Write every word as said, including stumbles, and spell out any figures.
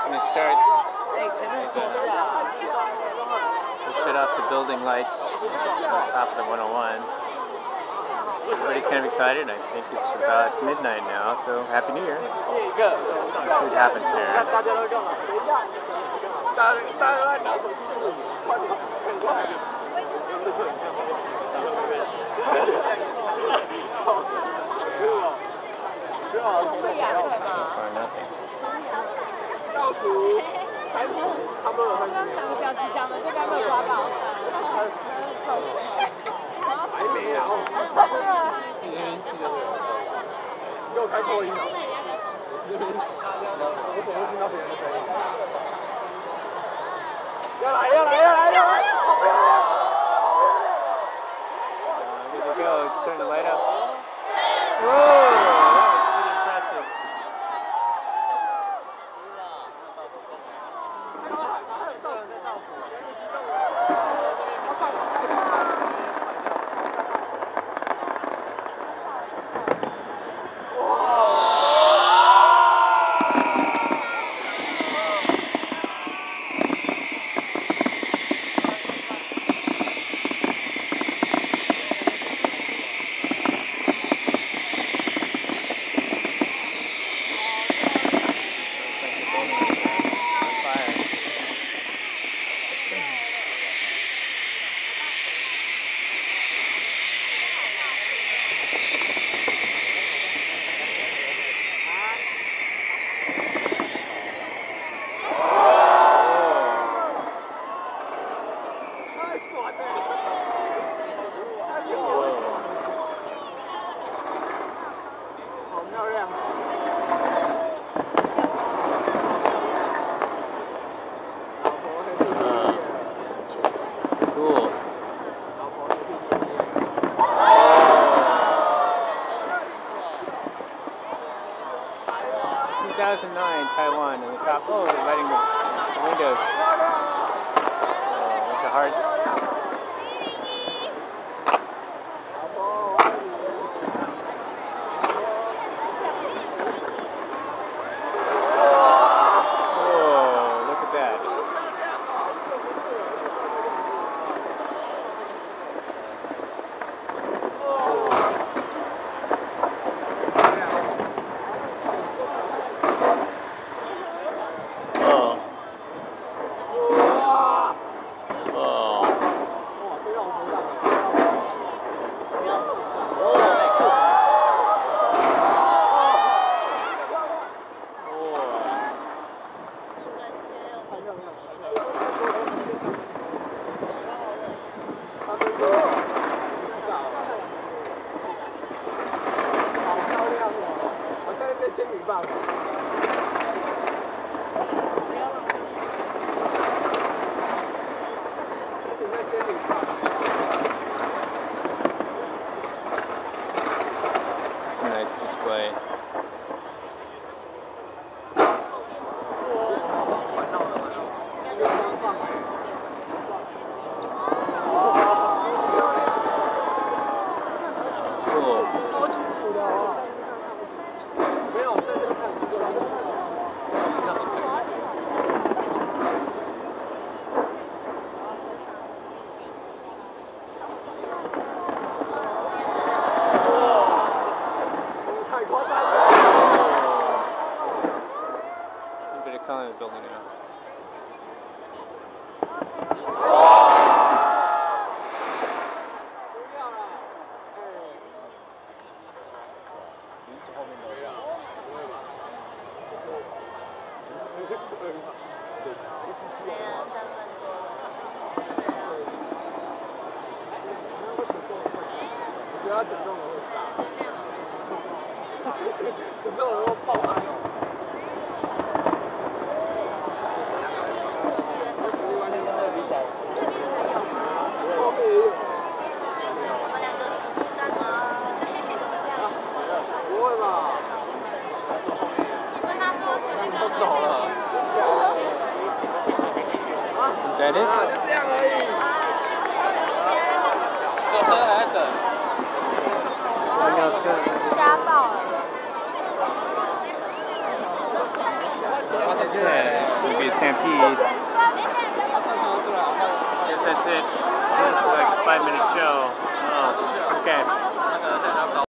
going to start. We'll shut off the building lights on top of the one oh one. Everybody's kind of excited. I think it's about midnight now, so Happy New Year. Let's see what happens here. Far nothing. 倒数三十，差不多有三十秒。两个小时讲的就该被抓到。还没啊！今天七点有。你给我开扩音啊！我总会听到别人的声音。要来要来要来要来！ There we go. It's starting to light up. Whoa! two thousand nine Taiwan in the top. Oh, they're lighting the windows. Oh, bunch of hearts. Oh, look at that. It's a nice display. Calling the building now. Is that it? 就这样而已。 走回来等。 瞎爆了。 Yeah. peed. Guess that's it. It's like a five minute show. Oh, okay.